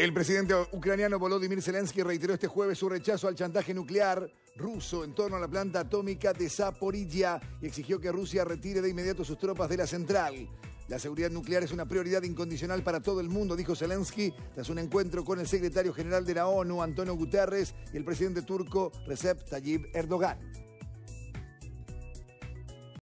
El presidente ucraniano Volodymyr Zelensky reiteró este jueves su rechazo al chantaje nuclear ruso en torno a la planta atómica de Zaporizhia y exigió que Rusia retire de inmediato sus tropas de la central. La seguridad nuclear es una prioridad incondicional para todo el mundo, dijo Zelensky tras un encuentro con el secretario general de la ONU, Antonio Guterres, y el presidente turco Recep Tayyip Erdogan.